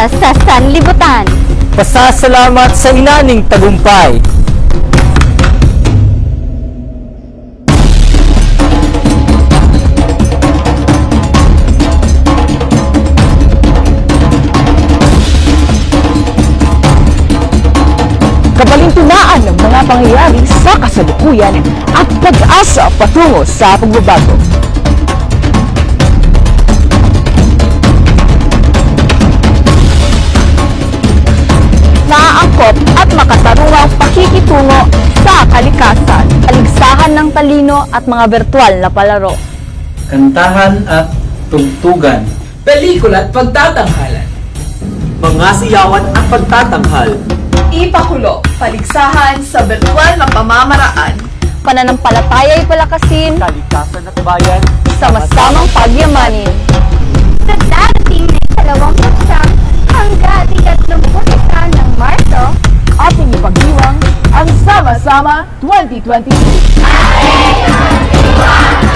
para sa sanlibutan. Pasasalamat sa inaning tagumpay. Kabalintunaan ng mga pangyayari sa kasalukuyan at pag-asa patungo sa pagbabago. Naaangkop at makatarungang pakikitungo sa kalikasan. Paligsahan ng talino at mga virtual na palaro. Kantahan at tugtugan. Pelikula at pagtatanghalan. Mga siyawan at pagtatanghal. Ipakulo, paligsahan sa virtual na pamamaraan. Pananampalataya'y palakasin, Kalikasan at bayan. sama-samang pagyamanin. Sa darating na ikalawang paksang hanggang 31 ng Marso, Ating ipagdiwang ang Sama-sama 2020.